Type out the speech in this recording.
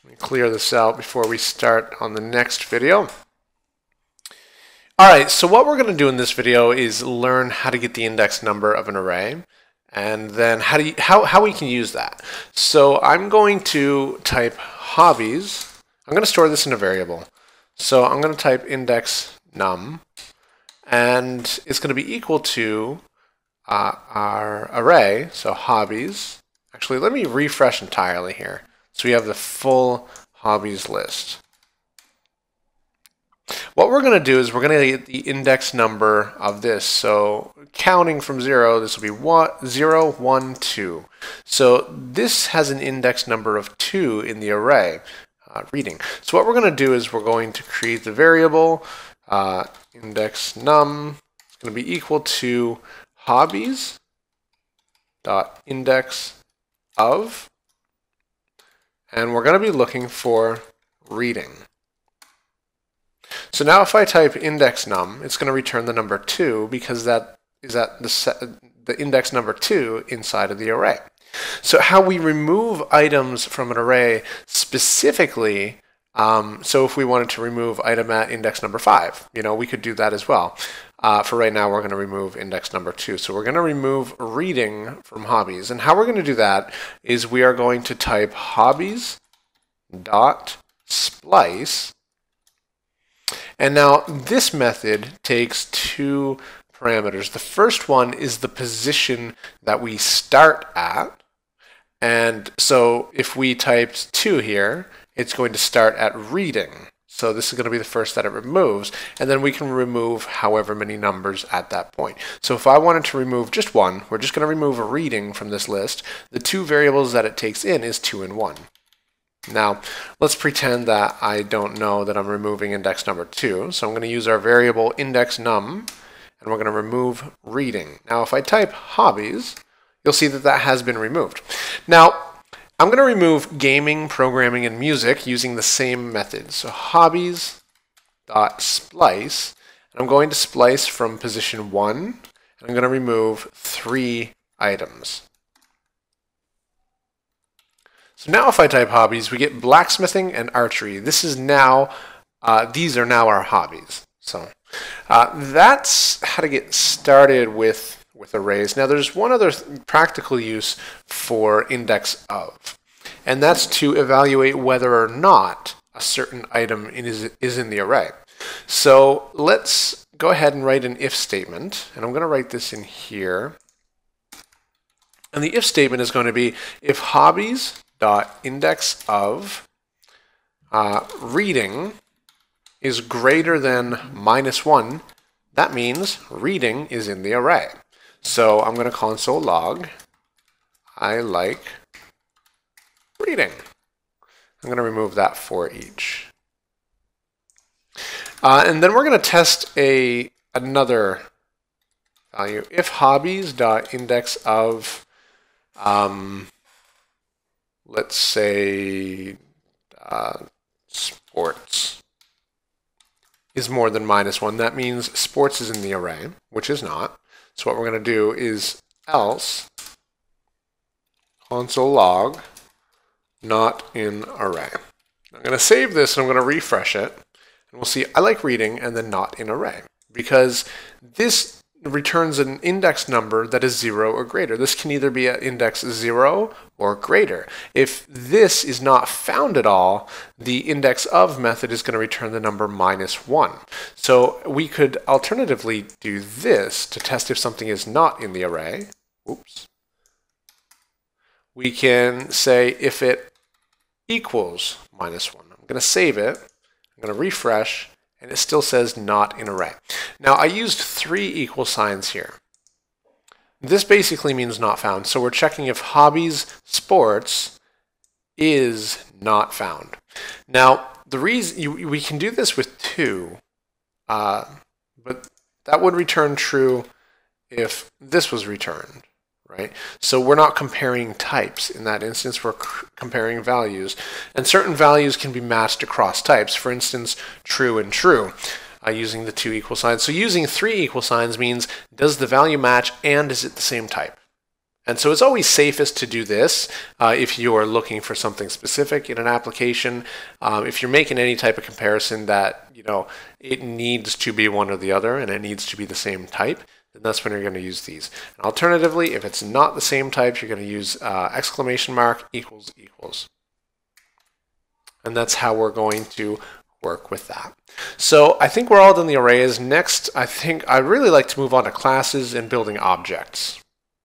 Let me clear this out before we start on the next video. All right, so what we're going to do in this video is learn how to get the index number of an array, and then how we can use that. So I'm going to type hobbies. I'm going to store this in a variable. So I'm going to type index num, and it's going to be equal to our array, so hobbies. Actually, let me refresh entirely here. So we have the full hobbies list. What we're going to do is we're going to get the index number of this. So counting from 0, this will be 0, 1, 2. So this has an index number of 2 in the array, reading. So what we're going to do is we're going to create the variable index num. It's going to be equal to hobbies dot index of, and we're going to be looking for reading. So now if I type index num, it's going to return the number 2 because that is at the index number 2 inside of the array. So how we remove items from an array specifically, so if we wanted to remove item at index number 5, we could do that as well. For right now, we're going to remove index number 2. So we're going to remove reading from hobbies. And how we're going to do that is we are going to type hobbies dot splice. And now this method takes 2 parameters. The first one is the position that we start at. And so if we typed 2 here, it's going to start at reading. So this is going to be the first that it removes, and then we can remove however many numbers at that point. So if I wanted to remove just 1, we're just going to remove a reading from this list. The 2 variables that it takes in is 2 and 1. Now, let's pretend that I don't know that I'm removing index number 2. So I'm going to use our variable index num, and we're going to remove reading. Now, if I type hobbies, you'll see that that has been removed. Now, I'm going to remove gaming, programming, and music using the same method. So hobbies dot splice, and I'm going to splice from position 1, and I'm going to remove 3 items. So now if I type hobbies, we get blacksmithing and archery. This is now, these are now our hobbies. So that's how to get started with arrays. Now there's one other practical use for index of, and that's to evaluate whether or not a certain item is in the array. So let's go ahead and write an if statement, and I'm going to write this in here. And the if statement is going to be if hobbies dot index of reading is greater than -1, that means reading is in the array. So I'm going to console log I like reading. I'm going to remove that for each. And then we're going to test another value. If hobbies dot index of, let's say, sports is more than -1, that means sports is in the array, which is not. So what we're going to do is else console log not in array. I'm going to save this and I'm going to refresh it, and we'll see I like reading and then not in array, because this returns an index number that is 0 or greater. This can either be at index 0 or greater. If this is not found at all, the index of method is going to return the number -1. So we could alternatively do this to test if something is not in the array. Oops. We can say if it equals -1. I'm going to save it. I'm going to refresh, and it still says not in array. Now I used 3 equal signs here. This basically means not found. So we're checking if hobbies sports is not found. Now the reason we can do this with 2, but that would return true if this was returned, right? So we're not comparing types in that instance, we're comparing values. And certain values can be matched across types. For instance, true and true, using the 2 equal signs. So using 3 equal signs means, does the value match and is it the same type? And so it's always safest to do this if you're looking for something specific in an application. If you're making any type of comparison that, it needs to be one or the other and it needs to be the same type, then that's when you're going to use these. And alternatively, if it's not the same type, you're going to use exclamation mark equals equals. And that's how we're going to work with that. So I think we're all done the arrays. Next, I think I'd really like to move on to classes and building objects.